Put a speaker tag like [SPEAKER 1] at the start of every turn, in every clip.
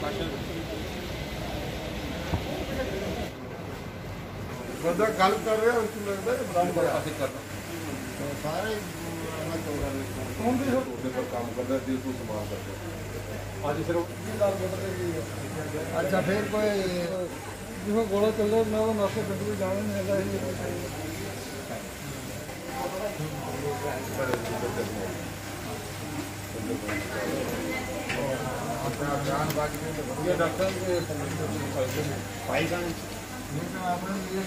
[SPEAKER 1] बंदा गल कर रहा है उसको लगता है सारे पर काम करता है दिल को संभाल करते हैं। आज सिर्फ अच्छा फिर कोई जिसको गोला चल रहा है मैं वो नाश्ते बिल्कुल जाने नहीं लगा ये डॉक्टर भाई का आपने ये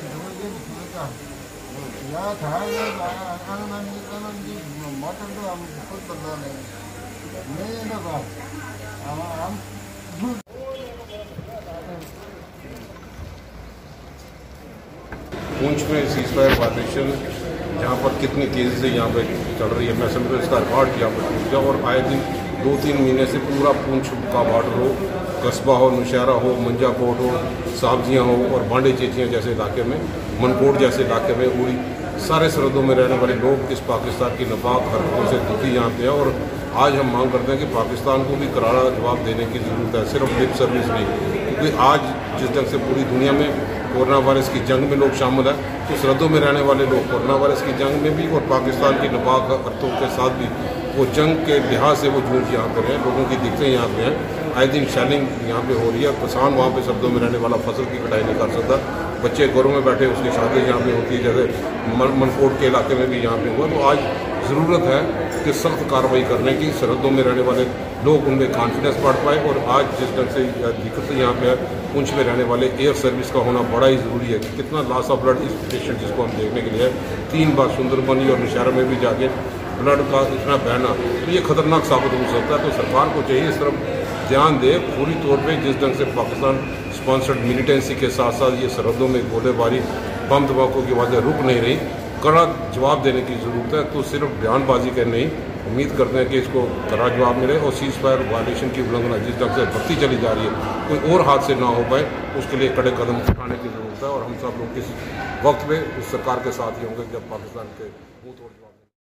[SPEAKER 1] या था मटन तो हम खुद बंदा नहीं ना बात हम
[SPEAKER 2] पूंछ में सीज़फायर वायलेशन जहाँ पर कितनी तेज़ी से यहाँ पे चल रही है, मैं समझता हूँ इसका रिकॉर्ड यहाँ पर टूट गया। और आए दिन 2-3 महीने से पूरा पूंछ का बॉर्डर हो, कस्बा हो, नौशहरा हो, मंजाकोट हो, साबजियाँ हो और बांडे चेचियाँ जैसे इलाके में, मनकोट जैसे इलाके में पूरी सारे सरहदों में रहने वाले लोग इस पाकिस्तान की नापाक हरकतों से दुखी यहाँ पे हैं। और आज हम मांग करते हैं कि पाकिस्तान को भी करारा जवाब देने की ज़रूरत है, सिर्फ लिप सर्विस नहीं। क्योंकि आज जिस ढंग से पूरी दुनिया में कोरोना वायरस की जंग में लोग शामिल हैं, तो सरहदों में रहने वाले लोग कोरोना वायरस की जंग में भी और पाकिस्तान की नापाक हरकतों के साथ भी वो जंग के लिहाज से वो जूझ यहाँ पर हैं। लोगों की दिक्कतें यहाँ पे हैं, आए दिन शेलिंग यहाँ पे हो रही है। किसान वहाँ पे सरहदों में रहने वाला फसल की कटाई नहीं कर सकता, बच्चे घरों में बैठे उसकी शादी यहाँ पे होती है, जैसे मनकोट के इलाके में भी यहाँ पे हुआ। तो आज ज़रूरत है कि सख्त कार्रवाई करने की, सरहदों में रहने वाले लोग उनमें कॉन्फिडेंस बढ़ पाए। और आज जिस ढंग से दिक्कतें यहाँ पे है, पूंछ में रहने वाले एयर सर्विस का होना बड़ा ही ज़रूरी है। कि कितना लॉस ऑफ ब्लड इस पेशेंट जिसको हम देखने के लिए 3 बार सुंदरबनी और नौशहरा में भी जाके ब्लड का इतना बहना, तो ये खतरनाक साबित हो सकता है। तो सरकार को चाहिए इस तरफ ध्यान दे पूरी तौर पे। जिस ढंग से पाकिस्तान स्पॉन्सर्ड मिलिटेंसी के साथ साथ ये सरहदों में गोलेबारी, बम धमाकों की वजह रुक नहीं रही, कड़ा जवाब देने की ज़रूरत है। तो सिर्फ बयानबाजी कर नहीं, उम्मीद करते हैं कि इसको कड़ा जवाब मिले और सीज़फायर वायलेशन की उल्लंघना जिस ढंग से बढ़ती चली जा रही है, कोई और हादसे ना हो पाए, उसके लिए कड़े कदम उठाने की ज़रूरत है। और हम सब लोग किस वक्त में उस सरकार के साथ ही होंगे जब पाकिस्तान के मुँह तोड़ जवाब